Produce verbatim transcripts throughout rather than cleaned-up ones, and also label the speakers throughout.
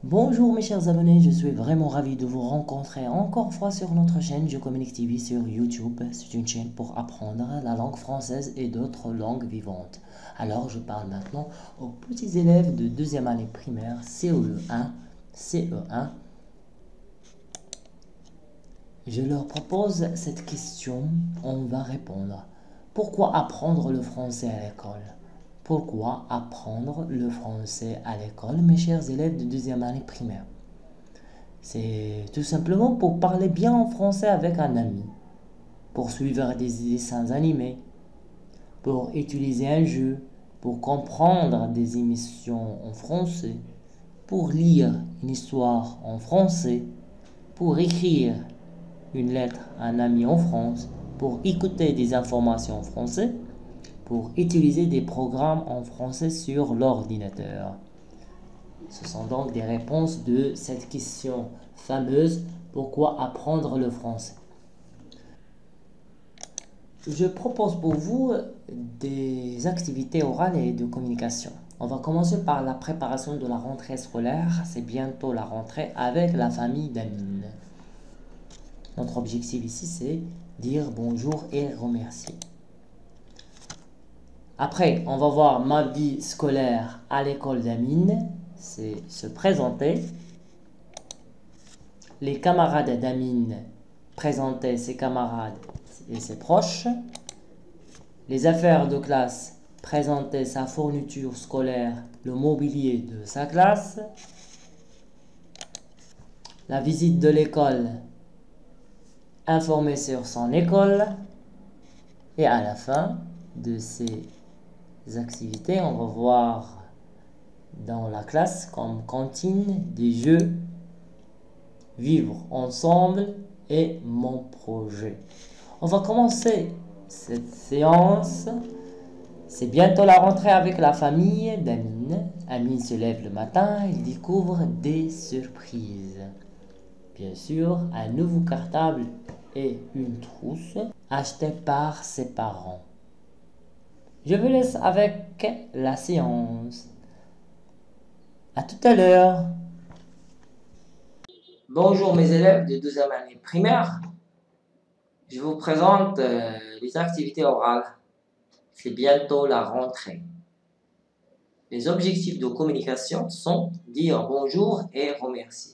Speaker 1: Bonjour mes chers abonnés, je suis vraiment ravi de vous rencontrer encore une fois sur notre chaîne Je Communique T V sur YouTube. C'est une chaîne pour apprendre la langue française et d'autres langues vivantes. Alors je parle maintenant aux petits élèves de deuxième année primaire C E un, C E un. Je leur propose cette question, on va répondre. Pourquoi apprendre le français à l'école? Pourquoi apprendre le français à l'école, mes chers élèves de deuxième année primaire? C'est tout simplement pour parler bien en français avec un ami, pour suivre des dessins animés, pour utiliser un jeu, pour comprendre des émissions en français, pour lire une histoire en français, pour écrire une lettre à un ami en France, pour écouter des informations en français, pour utiliser des programmes en français sur l'ordinateur. Ce sont donc des réponses de cette question fameuse, pourquoi apprendre le français? Je propose pour vous des activités orales et de communication. On va commencer par la préparation de la rentrée scolaire. C'est bientôt la rentrée avec la famille d'Amine. Notre objectif ici, c'est dire bonjour et remercier. Après, on va voir ma vie scolaire à l'école d'Amine. C'est se présenter. Les camarades d'Amine, présenter ses camarades et ses proches. Les affaires de classe, présenter sa fourniture scolaire, le mobilier de sa classe. La visite de l'école, informer sur son école. Et à la fin de ces activités, on va voir dans la classe comme cantine des jeux, vivre ensemble et mon projet. On va commencer cette séance. C'est bientôt la rentrée avec la famille d'Amine. Amine se lève le matin, il découvre des surprises. Bien sûr, un nouveau cartable et une trousse achetés par ses parents. Je vous laisse avec la séance. À tout à l'heure. Bonjour mes élèves de deuxième année primaire. Je vous présente euh, les activités orales. C'est bientôt la rentrée. Les objectifs de communication sont dire bonjour et remercier.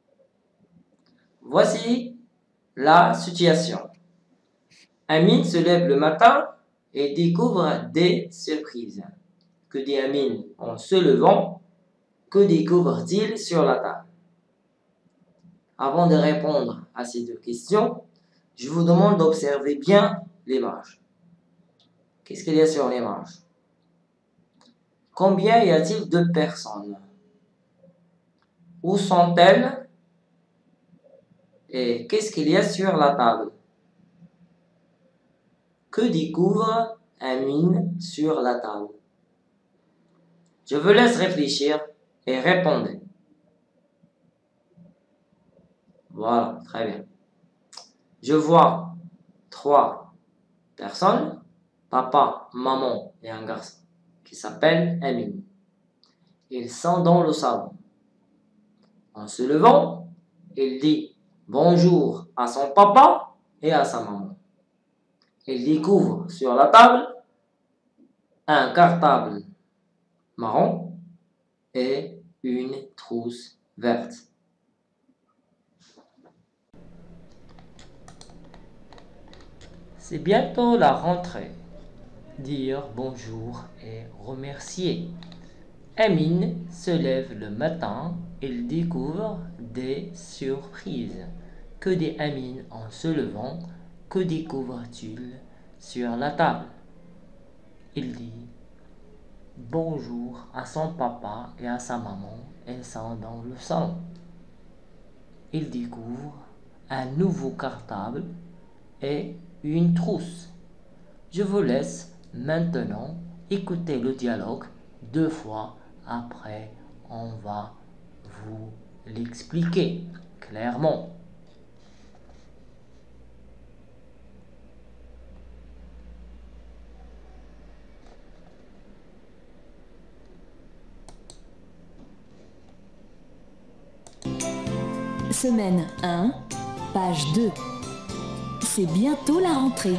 Speaker 1: Voici la situation. Amine se lève le matin et découvre des surprises. Que dit Amine en se levant? Que découvre-t-il sur la table? Avant de répondre à ces deux questions, je vous demande d'observer bien l'image. Qu'est-ce qu'il y a sur l'image? Combien y a-t-il de personnes? Où sont-elles? Et qu'est-ce qu'il y a sur la table? Que découvre Amine sur la table? Je vous laisse réfléchir et répondre. Voilà, très bien. Je vois trois personnes, papa, maman et un garçon qui s'appelle Amine. Ils sont dans le salon. En se levant, il dit bonjour à son papa et à sa maman. Il découvre sur la table un cartable marron et une trousse verte. C'est bientôt la rentrée. Dire bonjour et remercier. Amine se lève le matin, il découvre des surprises. Que dit Amine en se levant? Que découvre-t-il sur la table? Il dit bonjour à son papa et à sa maman. Elles sont dans le salon. Il découvre un nouveau cartable et une trousse. Je vous laisse maintenant écouter le dialogue deux fois. Après, on va vous l'expliquer clairement.
Speaker 2: Semaine un, page deux. C'est bientôt la rentrée.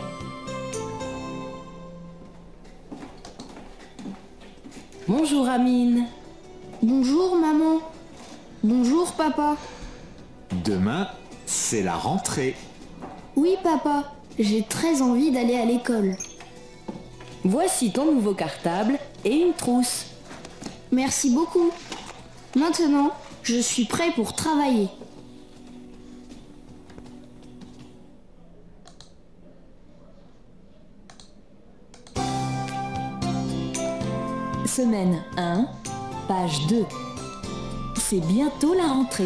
Speaker 2: Bonjour Amine.
Speaker 3: Bonjour maman. Bonjour papa.
Speaker 4: Demain, c'est la rentrée.
Speaker 3: Oui papa, j'ai très envie d'aller à l'école.
Speaker 2: Voici ton nouveau cartable et une trousse.
Speaker 3: Merci beaucoup. Maintenant, je suis prêt pour travailler.
Speaker 2: Semaine un, page deux. C'est bientôt la rentrée.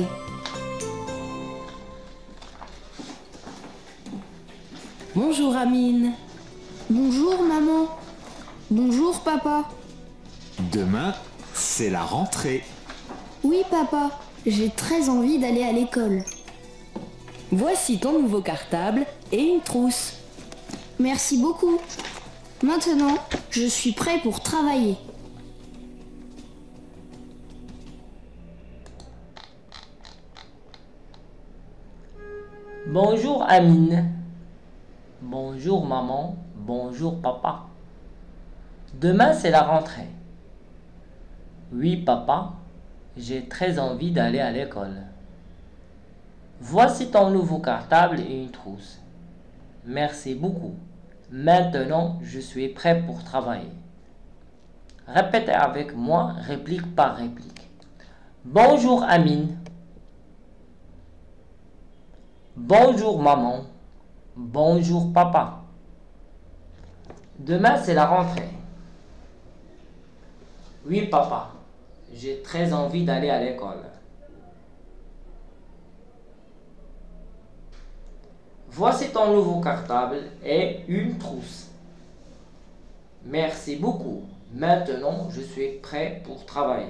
Speaker 2: Bonjour Amine.
Speaker 3: Bonjour maman. Bonjour papa.
Speaker 4: Demain, c'est la rentrée.
Speaker 3: Oui papa, j'ai très envie d'aller à l'école.
Speaker 2: Voici ton nouveau cartable et une trousse.
Speaker 3: Merci beaucoup. Maintenant, je suis prêt pour travailler.
Speaker 1: Bonjour Amine. Bonjour maman. Bonjour papa. Demain c'est la rentrée. Oui papa, j'ai très envie d'aller à l'école. Voici ton nouveau cartable et une trousse. Merci beaucoup. Maintenant je suis prêt pour travailler. Répétez avec moi réplique par réplique. Bonjour Amine. Bonjour maman. Bonjour papa. Demain c'est la rentrée. Oui papa, j'ai très envie d'aller à l'école. Voici ton nouveau cartable et une trousse. Merci beaucoup. Maintenant je suis prêt pour travailler.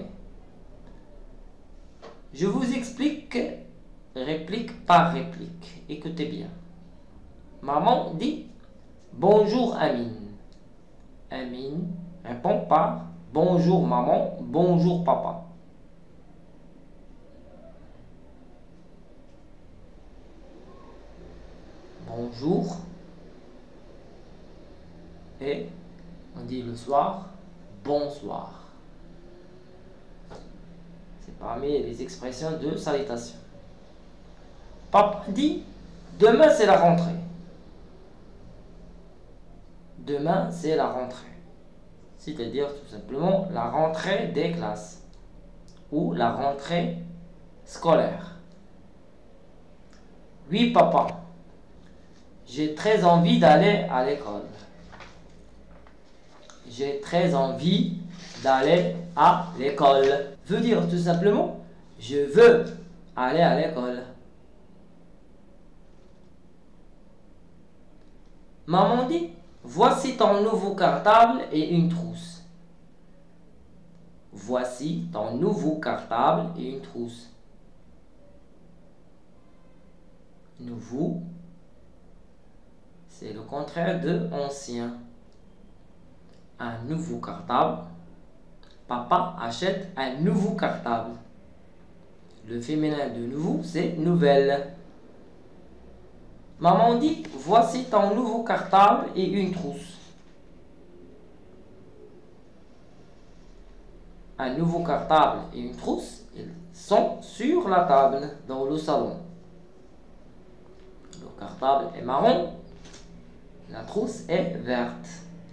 Speaker 1: Je vous explique réplique par réplique. Écoutez bien. Maman dit bonjour Amine. Amine répond par bonjour maman, bonjour papa. Bonjour. Et on dit le soir bonsoir. C'est parmi les expressions de salutation. Papa dit demain c'est la rentrée. Demain c'est la rentrée. C'est-à-dire tout simplement la rentrée des classes ou la rentrée scolaire. Oui papa, j'ai très envie d'aller à l'école. J'ai très envie d'aller à l'école. Veut dire tout simplement je veux aller à l'école. Maman dit voici ton nouveau cartable et une trousse. Voici ton nouveau cartable et une trousse. Nouveau, c'est le contraire de ancien. Un nouveau cartable. Papa achète un nouveau cartable. Le féminin de nouveau, c'est nouvelle. Maman dit voici ton nouveau cartable et une trousse. Un nouveau cartable et une trousse, ils sont sur la table dans le salon. Le cartable est marron, la trousse est verte.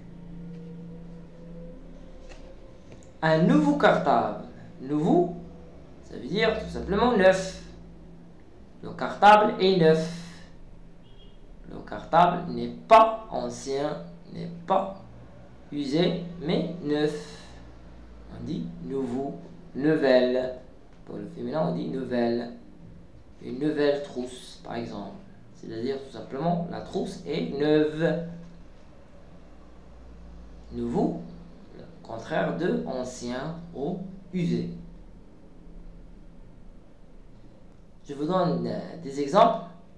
Speaker 1: Un nouveau cartable. Nouveau, ça veut dire tout simplement neuf. Le cartable est neuf. Le cartable n'est pas ancien, n'est pas usé, mais neuf. On dit nouveau, nouvelle. Pour le féminin, on dit nouvelle. Une nouvelle trousse, par exemple. C'est-à-dire tout simplement, la trousse est neuve. Nouveau, le contraire de ancien ou usé. Je vous donne des exemples.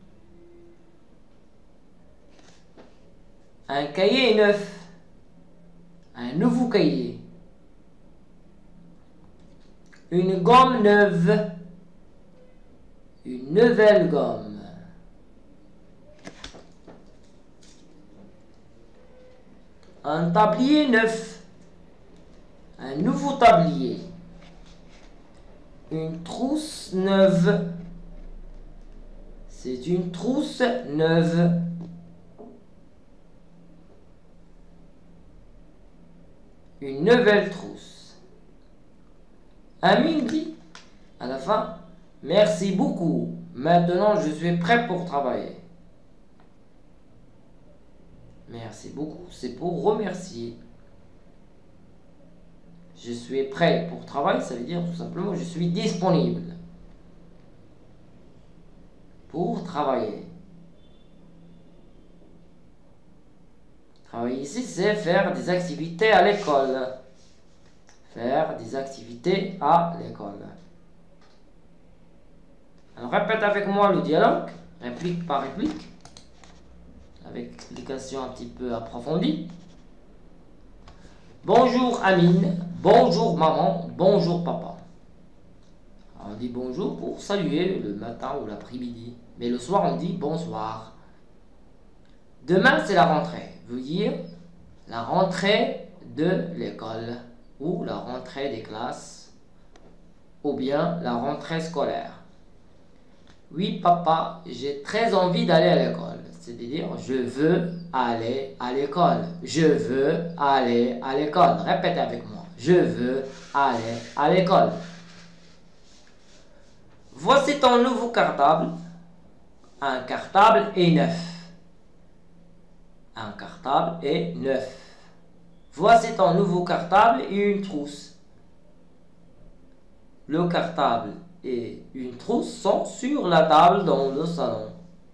Speaker 1: Un cahier est neuf. Un nouveau cahier. Une gomme neuve. Une nouvelle gomme. Un tablier neuf. Un nouveau tablier. Une trousse neuve. C'est une trousse neuve. Une nouvelle trousse. Amine dit à la fin, merci beaucoup. Maintenant, je suis prêt pour travailler. Merci beaucoup, c'est pour remercier. Je suis prêt pour travailler, ça veut dire tout simplement je suis disponible pour travailler. Travailler ici, c'est faire des activités à l'école. Faire des activités à l'école. Alors répète avec moi le dialogue, réplique par réplique, avec explication un petit peu approfondie. Bonjour Amine, bonjour maman, bonjour papa. Alors, on dit bonjour pour saluer le matin ou l'après-midi, mais le soir on dit bonsoir. Demain c'est la rentrée, veut dire la rentrée de l'école ou la rentrée des classes ou bien la rentrée scolaire. Oui papa, j'ai très envie d'aller à l'école. C'est-à-dire, je veux aller à l'école. Je veux aller à l'école. Répétez avec moi. Je veux aller à l'école. Voici ton nouveau cartable. Un cartable est neuf. Un cartable est neuf. Voici ton nouveau cartable et une trousse. Le cartable et une trousse sont sur la table dans le salon.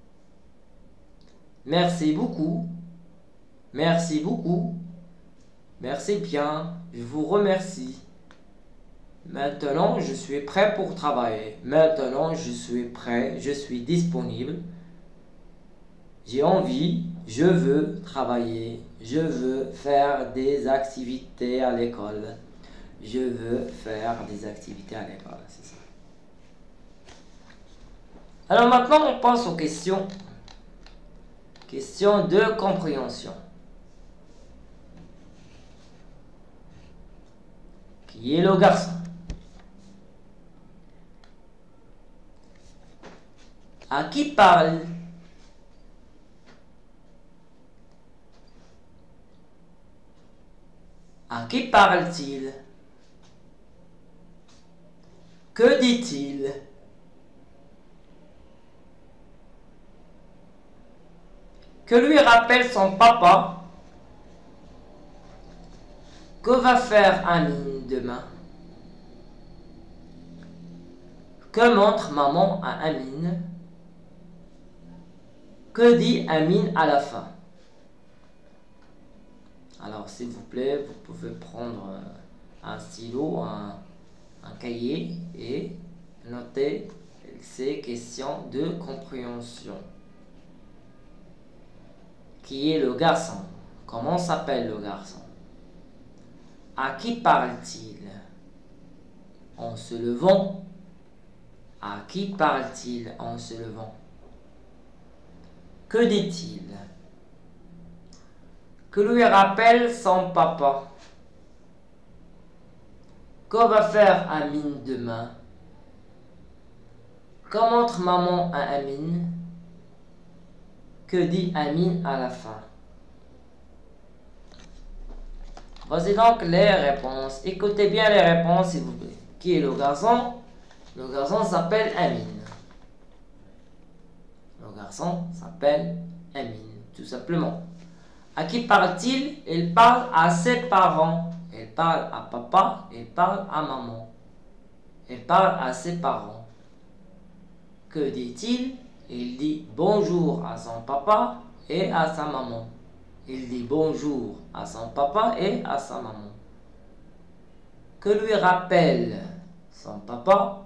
Speaker 1: Merci beaucoup. Merci beaucoup. Merci bien. Je vous remercie. Maintenant, je suis prêt pour travailler. Maintenant, je suis prêt. Je suis disponible. J'ai envie. Je veux travailler. Je veux faire des activités à l'école. Je veux faire des activités à l'école. C'est ça. Alors maintenant, on passe aux questions. Question de compréhension. Qui est le garçon? À qui parle? À qui parle-t-il? Que dit-il? Que lui rappelle son papa? Que va faire Amine demain? Que montre maman à Amine? Que dit Amine à la fin? Alors s'il vous plaît, vous pouvez prendre un stylo, un, un cahier et noter ces questions de compréhension. Qui est le garçon? Comment s'appelle le garçon? À qui parle-t-il? En se levant. À qui parle-t-il en se levant? Que dit-il? Que lui rappelle son papa? Que va faire Amine demain? Que montre maman à Amine? Que dit Amine à la fin? Voici donc les réponses. Écoutez bien les réponses, s'il vous plaît. Qui est le garçon? Le garçon s'appelle Amine. Le garçon s'appelle Amine, tout simplement. À qui parle-t-il? Il parle à ses parents. Il parle à papa, il parle à maman. Il parle à ses parents. Que dit-il? Il dit bonjour à son papa et à sa maman. Il dit bonjour à son papa et à sa maman. Que lui rappelle son papa?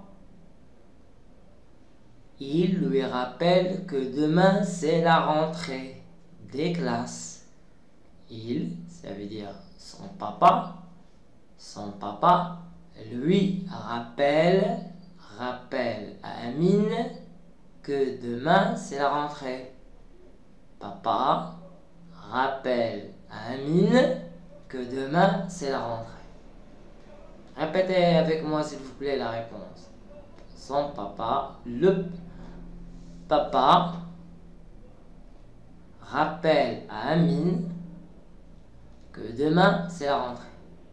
Speaker 1: Il lui rappelle que demain c'est la rentrée des classes. Il, ça veut dire son papa, son papa lui rappelle, rappelle à Amine que demain c'est la rentrée. Papa rappelle à Amine que demain c'est la rentrée. Répétez avec moi s'il vous plaît la réponse. Son papa, le papa rappelle à Amine que demain c'est la rentrée.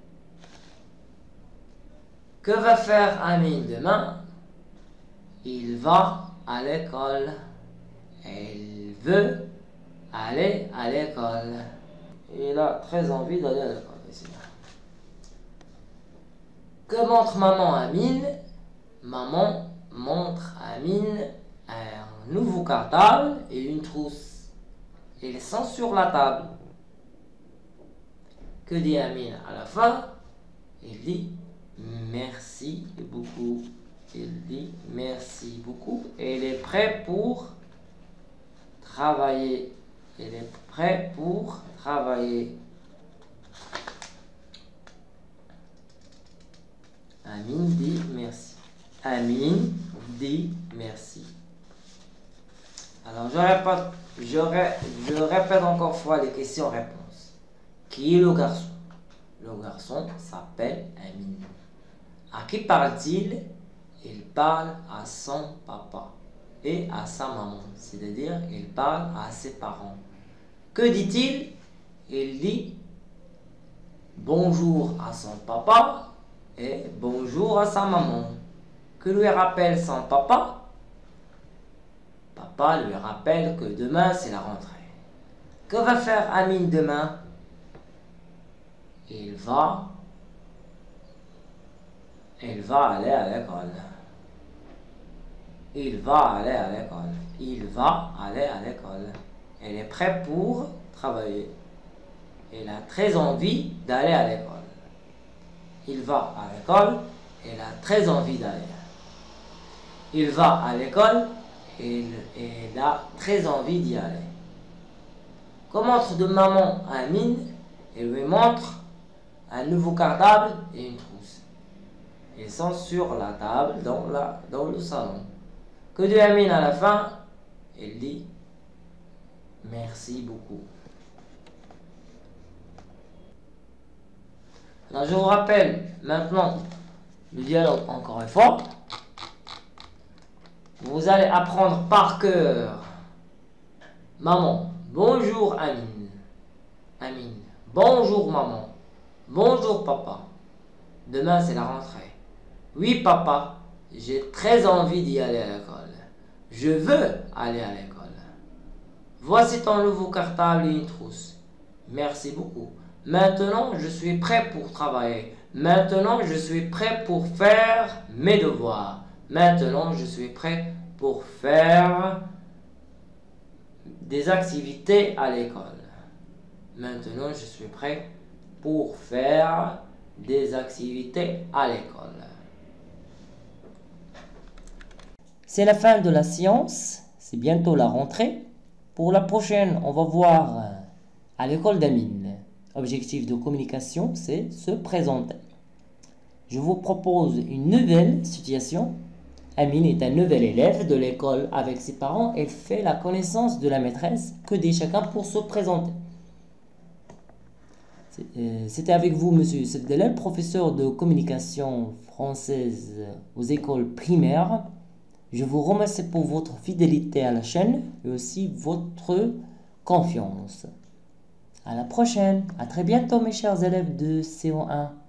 Speaker 1: Que va faire Amine demain? Il va à l'école. Elle veut aller à l'école. Il a très envie d'aller à l'école. Que montre maman à Amine? Maman montre à Amine un nouveau cartable et une trousse. Ils sont sur la table. Que dit Amine à la fin? Il dit merci beaucoup. Il dit merci beaucoup et il est prêt pour travailler. Il est prêt pour travailler. Amine dit merci. Amine dit merci. Alors je répète, je, ré, je répète encore fois les questions-réponses. Qui est le garçon? Le garçon s'appelle Amine. À qui parle-t-il? Il parle à son papa et à sa maman, c'est-à-dire il parle à ses parents. Que dit-il? Il dit bonjour à son papa et bonjour à sa maman. Que lui rappelle son papa? Papa lui rappelle que demain c'est la rentrée. Que va faire Amine demain? Il va Il va aller à l'école. Il va aller à l'école. Il va aller à l'école. Elle est prête pour travailler. Elle a très envie d'aller à l'école. Il va à l'école. Elle a très envie d'aller. Il va à l'école. Elle, elle a très envie d'y aller. Que montre de maman à Amine? Elle lui montre un nouveau cartable et une trousse. Ils sont sur la table dans, la, dans le salon. Que dit Amine à la fin? Elle dit merci beaucoup. Alors je vous rappelle maintenant le dialogue encore une fois. Vous allez apprendre par cœur. Maman, bonjour Amine. Amine, bonjour maman. Bonjour papa. Demain c'est la rentrée. Oui papa, j'ai très envie d'y aller à l'école. Je veux aller à l'école. Voici ton nouveau cartable et une trousse. Merci beaucoup. Maintenant je suis prêt pour travailler. Maintenant je suis prêt pour faire mes devoirs. Maintenant je suis prêt pour faire des activités à l'école. Maintenant je suis prêt pour faire des activités à l'école.
Speaker 5: C'est la fin de la séance, c'est bientôt la rentrée. Pour la prochaine, on va voir à l'école d'Amine. Objectif de communication, c'est se présenter. Je vous propose une nouvelle situation. Amine est un nouvel élève de l'école avec ses parents. Elle fait la connaissance de la maîtresse. Que dit chacun pour se présenter? C'était avec vous, monsieur Sebdelel, professeur de communication française aux écoles primaires. Je vous remercie pour votre fidélité à la chaîne et aussi votre confiance. À la prochaine. À très bientôt, mes chers élèves de C O un.